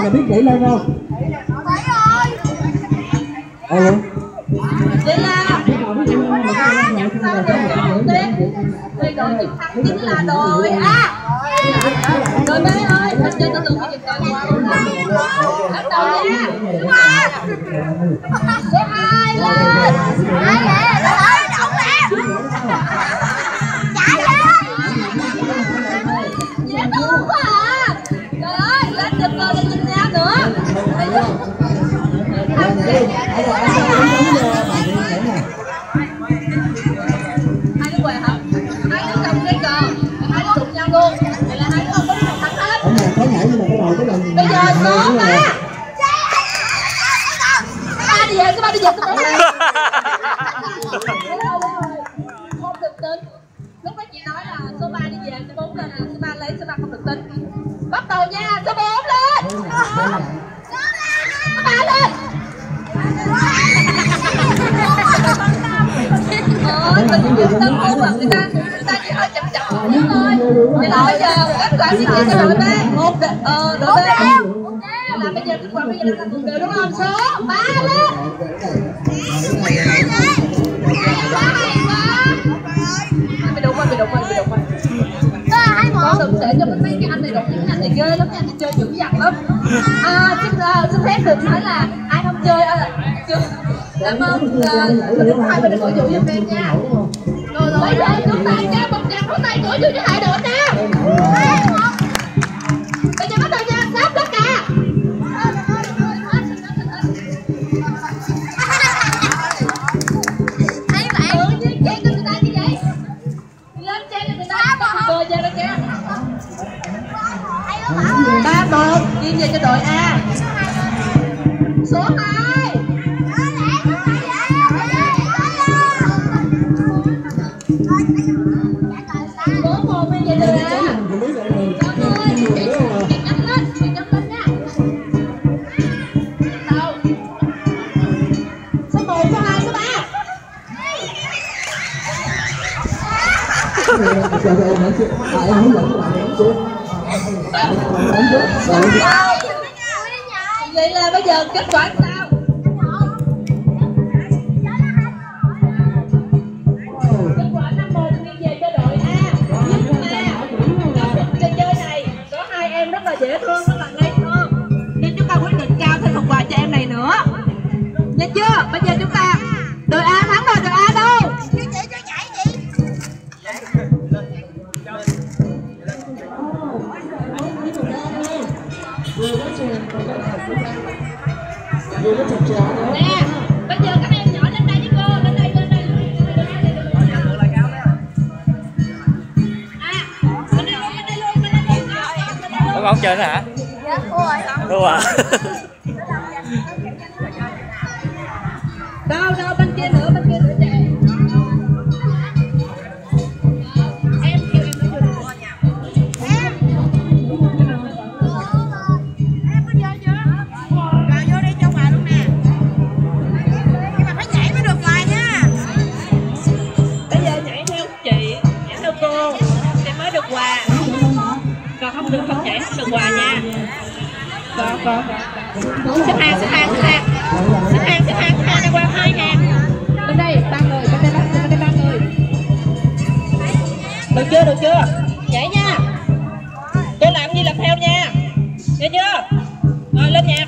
là biết nhảy lên không? Phải rồi. Vậy là đội chiến thắng chính là đội A. Đội B ơi, mình chơi tự cái chừng con qua bắt đầu nha. Số 2 lên. Ai vậy? Đội ơi, động nè. Chạy lên. Dễ thương quá à. Trời ơi, lên được rồi lên nhìn nhau nữa. Hai đứa què hả? Hai đứa cầm cái cờ, hai đứa đụng nhau luôn. Vậy là hai đứa không có đứa nào thắng hết. Bây giờ số 3. Ba đi về, số 3 đi về, số 4 đi. Không được tính. Lúc đó chị nói là số 3 đi về, số 4 lên là số 3 lấy, số 3 không được tính. Bắt đầu nha, số 4 lên. Số 3 lên. Mình dùng tâm hồn mà người ta chỉ hơi chậm chút thôi. Vậy là bây giờ kết quả xin về cho đội B. Đội B là bây giờ kết quả bây giờ là một điều đúng không? Số 3 lên. Mày đụng ơi. Con đừng để cho mấy cái anh này đụng những anh này ghê lắm nha, anh này chơi dữ dằn lắm. Xin phép được nói là ai không chơi cảm ơn hai bên cổ vũ giùm em nha. Rồi bây giờ chúng ta cho một tràng pháo tay cổ vũ cho hai đội nào. Bây giờ bắt đầu nha, sắp tất cả. Tự nhiên chen cho người ta như vậy. Lên chen cho người ta. Bơi ra đó nha. 3-1 nghiêng về cho đội A. Số 2. Số 1 nghiêng về đội A. Chị nhắm lên nha. Đâu? Số 1, số 2, số 3. Vậy là bây giờ kết quả sao? Kết quả 5-1 nghiêng về cho đội A. Nhưng mà trong trò chơi này có hai em rất là dễ thương, rất là ngây thơ, nên chúng ta quyết định trao thêm một quà cho em này nữa. Nghe chưa? Bây giờ chúng ta đội A thắng rồi, đội A đâu? Nè, bây giờ các em nhỏ lên đây với cô, lên đây. Lên đây luôn. Có bóng chơi nữa hả? Dạ, thua à? Đâu, bên kia nữa chị. Em kêu em nói vô được nha. Em có chơi chưa? Vào vô đi cho quà luôn nè. Nhưng mà phải nhảy mới được quà nha. Bây giờ nhảy theo chị, nhảy theo cô thì mới được quà. Còn không nhảy không được quà nha. Có. Xếp hàng ra qua 2 hàng. Bên đây 3 người, bên đây 3 người. Được chưa? Nhảy nha. Tôi làm gì làm theo nha. Nghe chưa? Rồi lên nhạc.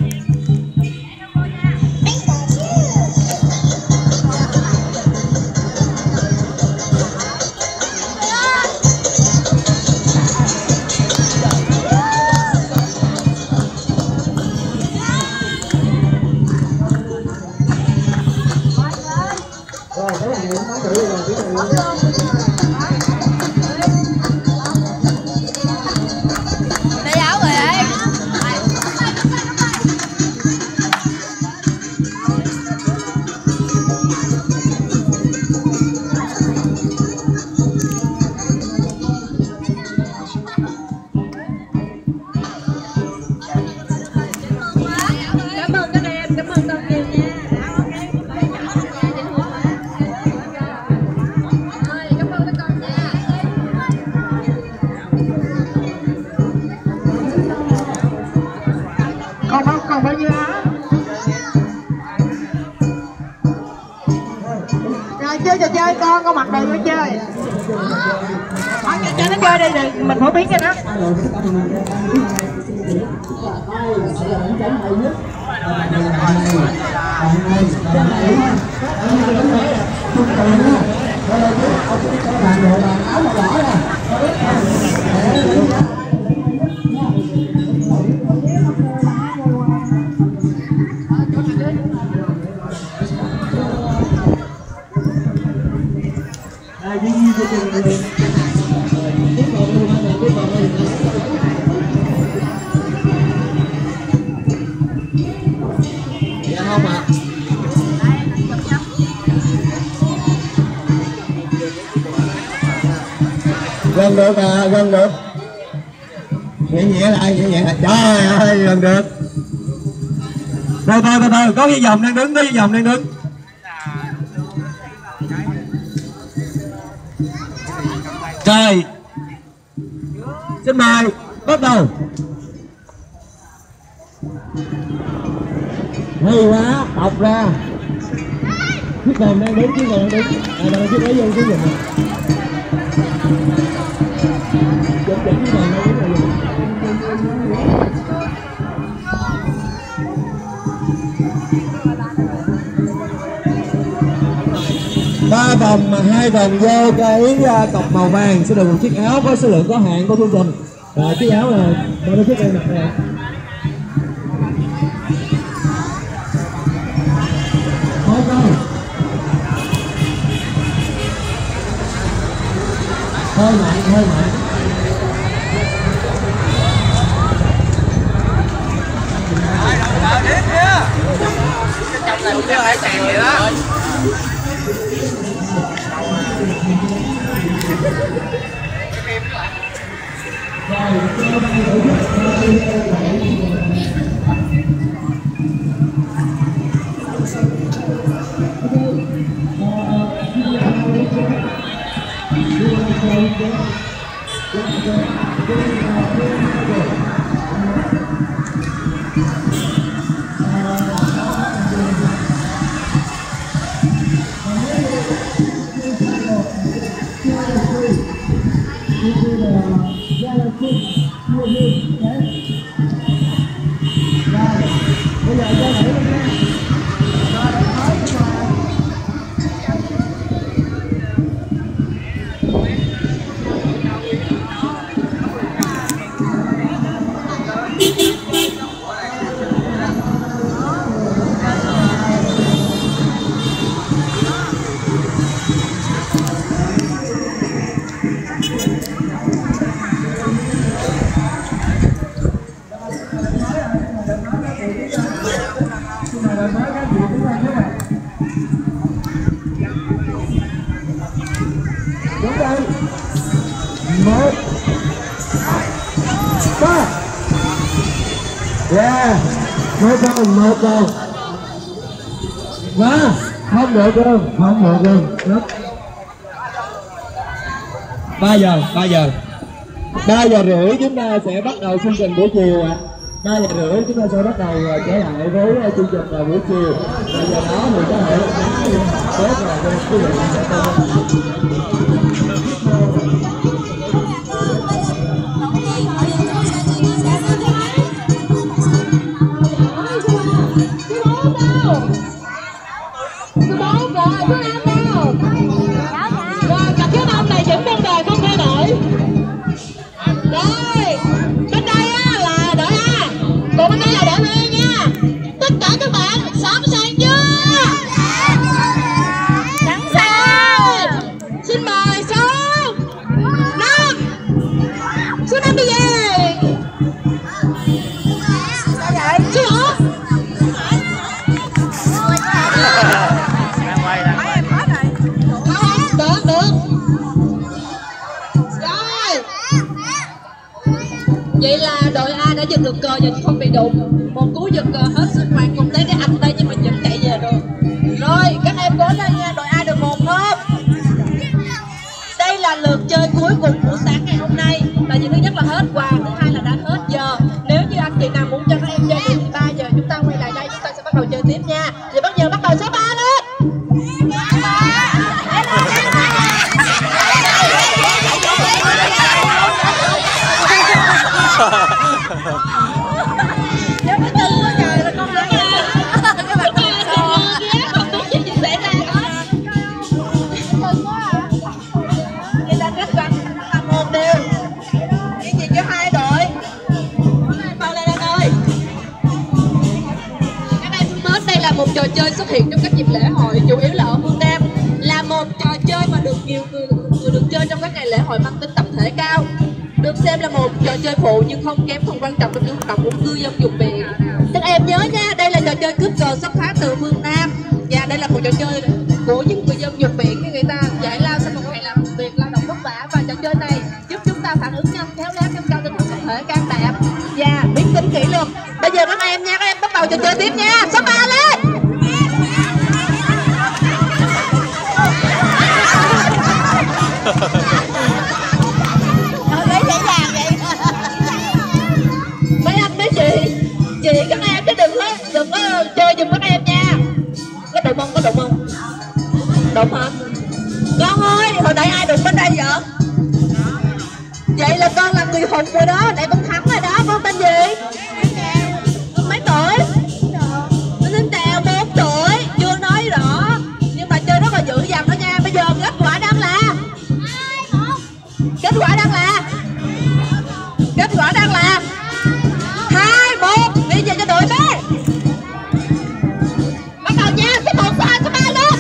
Đây áo rồi đấy. con mặt đầy vô chơi. Cho nó chơi đi, mình phổ biến cho nó. Gần được à, gần được. Nhẹ nhẹ lại, nhẹ nhẹ lại. Trời ơi, gần được. Từ từ, có cái vòng đang đứng, Trời. Xin mời, bắt đầu. Hay quá, đọc ra. Chiếc vòng đang đứng, đang chiếc lấy vô chiếc vòng này. Ba vòng mà 2 vòng vô cái cọc màu vàng sẽ được một chiếc áo có số lượng có hạn của chương trình. Và chiếc áo là bao nhiêu chiếc đây mặc nè. Hơi mạnh. Trong này chưa phải sàn vậy đó. Một câu và không được gương 3 giờ rưỡi chúng ta sẽ bắt đầu chương trình buổi chiều ạ. 3 giờ rưỡi chúng ta sẽ bắt đầu trở lại với chương trình vào buổi chiều. Và giờ đó thì có thể tốt là quý vị sẽ vậy là đội A đã giật được cờ và không bị đụng. Một cú giật cờ hết sức hoạt cùng tới cái ập tay nhưng mà vẫn chạy về rồi. Rồi các em cố lên nha, đội A được 1-1. Đây là lượt chơi cuối cùng của sáng ngày hôm nay. Tại vì thứ nhất là hết quà, thứ hai là đã hết giờ. Nếu như anh chị nào muốn cho các em chơi thì 3 giờ chúng ta quay lại đây, chúng ta sẽ bắt đầu chơi tiếp nha. Thì bắt đầu số 3 lên. chơi xuất hiện trong các dịp lễ hội, chủ yếu là ở phương Nam, là một trò chơi mà được nhiều người được chơi trong các ngày lễ hội mang tính tập thể cao, được xem là một trò chơi phụ nhưng không kém phần quan trọng trong những hoạt động của cư dân vùng biển. Các em nhớ nha, đây là trò chơi cướp cờ xuất phát từ phương Nam và đây là một trò chơi của những người dân vùng biển, người ta giải lao sau một ngày làm việc lao động vất vả, và trò chơi này giúp chúng ta phản ứng nhanh, khéo léo, nâng cao tinh thần tập thể, can đảm và biết tính kỷ luật. Bây giờ các em nha, các em bắt đầu trò chơi tiếp nha. Số 3 lên. Lấy dễ dàng vậy. Mấy anh mấy chị các em chứ đừng có chơi giùm các em nha. Có đụng không? Đụng hả? Con ơi, hồi nãy ai đụng bên đây vậy? Vậy là con là người hùng rồi đó, nãy con thắng rồi đó. Con tên gì? Con mấy tuổi? Con tên Tèo, 4 tuổi. Chưa nói rõ nhưng mà chơi rất là dữ dằn đó nha. Bây giờ kết quả đang là 2-1, đi về cho đội B. Bắt đầu nha, số 1, số 2, số 3 luôn.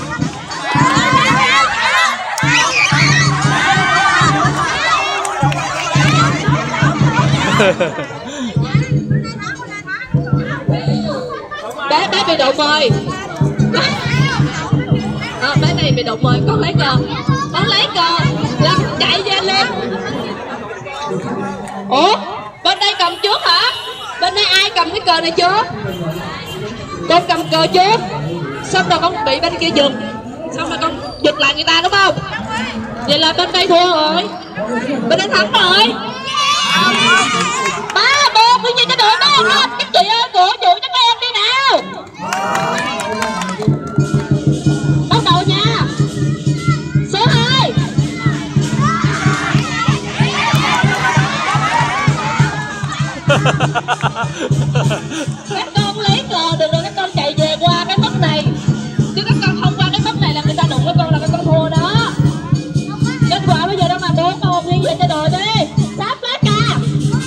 Bé bị đụng rồi. Bé này bị đụng rồi, con lấy cờ làm chạy về lên. Ủa, bên đây cầm trước hả? Bên đây ai cầm cái cờ này chưa? Con cầm cờ trước, xong rồi con bị bên kia giật, xong rồi con giật lại người ta đúng không? Vậy là bên đây thua rồi, bên đây thắng rồi. 3-1, bây giờ cho đội ba lên. Các chị ơi, cổ vũ cho các em đi nào. Bắt đầu nha. Số 2. Các con lấy cờ được rồi, các con chạy về qua cái mốc này, chứ các con không qua cái mốc này là người ta đụng với con là các con thua đó. Kết quả bây giờ đang là 4-1, nghiêng về cho đội đi. Sắp lá ca.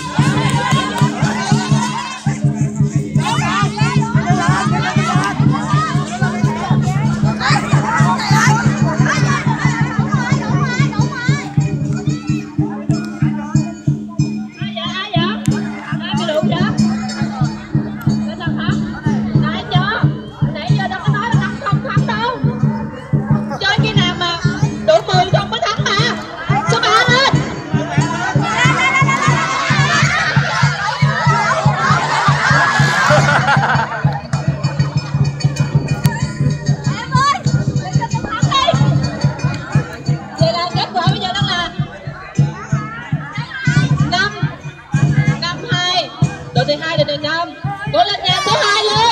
Cố lên nha, số 2 lên.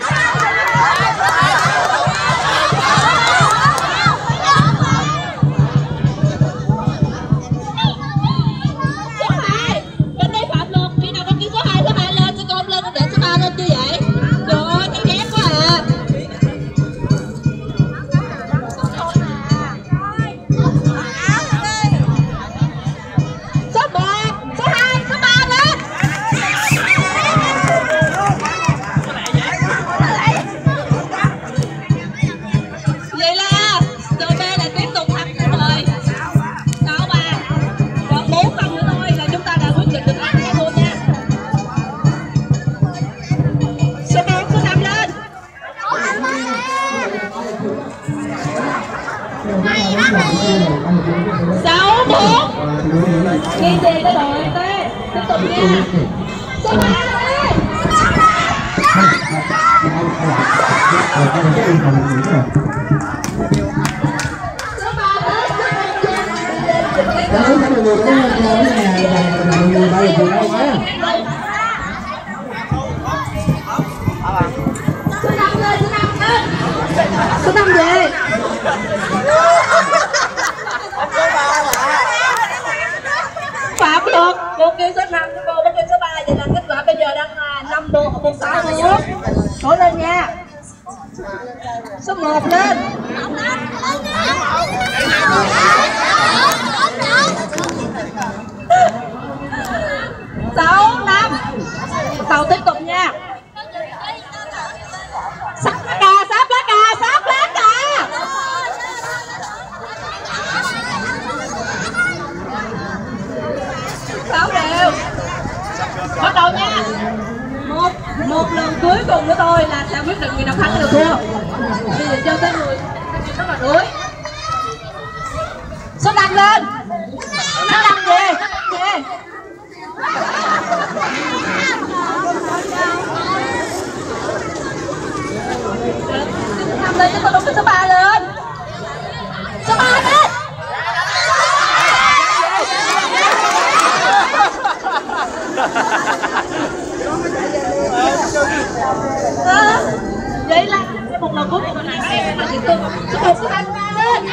Số 2. Bên đây phạm luật, khi nào con kêu số 2 lên, cho con lên để số 3 lên như vậy. Trời ơi, thấy ghét quá à. Số 1, số 2, số 3 lên. Vậy là đội B lại tiếp tục thắng rồi. 6-3. Còn 4 phần nữa thôi là chúng ta đã quyết định được ai thắng thua nha. Số 4, số 5 lên. 6-4. Ghi về cho đội B. Tiếp tục nha. Số 3 lên. Số 5 về. Phạm luật, cô kêu số 5, cô có kêu số 3, vậy là kết quả bây giờ đang là 5-6. Cố lên nha. Số 1 lên. 6-5. Sau tiếp tục nha. Sắp lá cà, sắp lá cuối cùng của tôi là sẽ quyết định người nào thắng người nào thua. Bây giờ cho tới người rất là đuối. Số 5 lên. Số 5 về. Về. Số 5 lên cho tôi đúng cái số 3 lên. Số 3 lên. Vậy là một lần cuối cùng này em là chị Tương. Số 1 số 2 số 3 lên.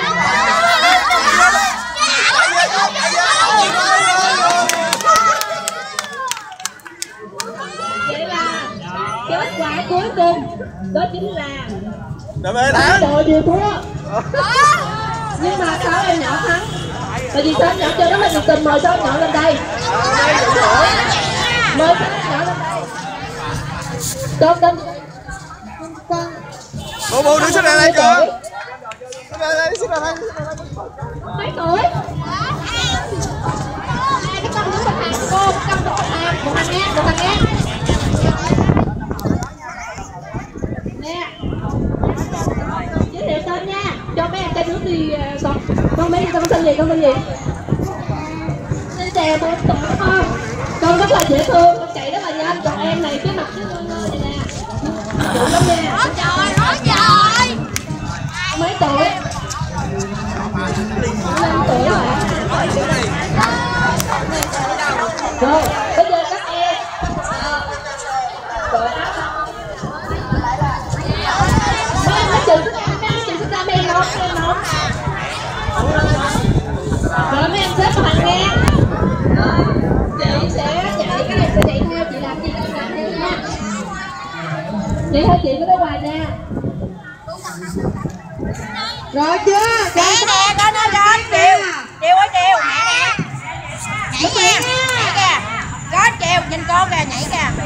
Vậy là kết quả cuối cùng đó chính là đội điều thua. Nhưng mà sáu em nhỏ thắng. Tại vì sáu em nhỏ chơi rất là nhiệt tình, mời sáu em nhỏ lên đây. Mời sáu em nhỏ lên đây. Con Bố đứng xuống đây lên con. Xuống đây. Mấy tuổi? Cái con đứng bên hàng cô, con đứng bên hàng. Một thằng nghe. Nè. Giới thiệu tên nha. Cho mấy em trai nước đi con mấy con tên gì? Tên Tèo 4 tuổi đúng không? Con rất là dễ thương, con chạy rất là nhanh. Còn em này cái mặt cái ngơ vậy nè. Dụ lắm nè. Nói trời. Mấy tuổi? 5 tuổi hả? Rồi, bây giờ các em gọi áo. Mấy em nói chuyện sức ra em nói. Rồi mấy em xếp vào hàng ngang. Chị sẽ chạy, các em sẽ chạy theo, chị làm gì con làm theo nha. Chị theo chị có đứa hoài nha. Rồi chưa? Nhảy nè, con ơi con, chiều ơi chiều, nhảy nè. Nhảy kìa. Có chiều, nhìn con kìa, nhảy kìa.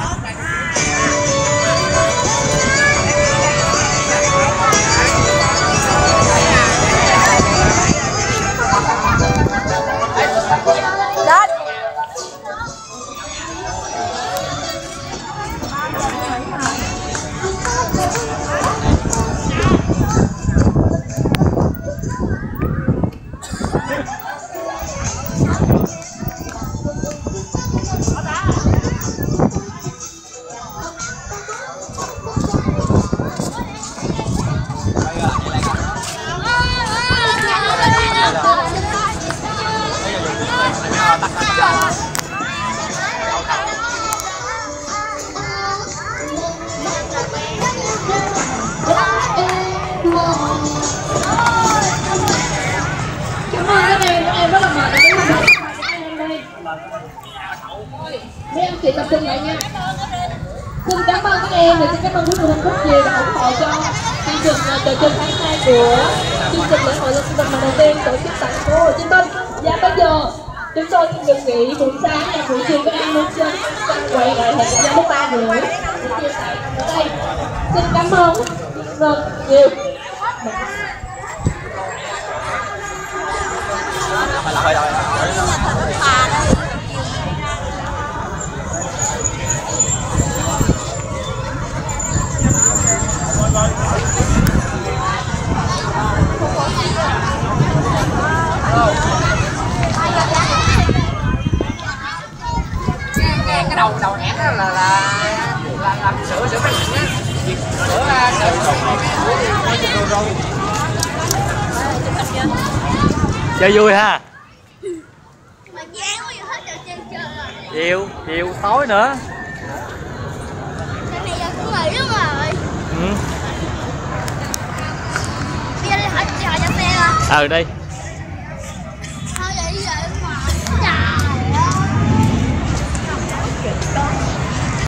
Lên. Cảm ơn các em rất là mệt. Mấy em chị tập trung lại nha. Xin cảm ơn các em và xin cảm ơn quý phụ huynh rất nhiều đã ủng hộ cho chương trình trò chơi tháng 2 của chương trình lễ hội sinh vật đầu tiên tổ chức tại thành phố Hồ Chí Minh. Và bây giờ chúng tôi xin được nghỉ buổi sáng và buổi chiều các em muốn chơi quay lại hẹn gặp nhau lúc 3 rưỡi chia sẻ ở đây. Xin cảm ơn rất nhiều. Cái đầu hẻm đó là làm sửa cái nặng á, chơi vui ha. Mà gian quá giờ hết trò chơi rồi. Chiều tối nữa. Cái này giờ cũng nghỉ luôn rồi. Ừ. Bây giờ đi hỏi cho xe rồi. Đi.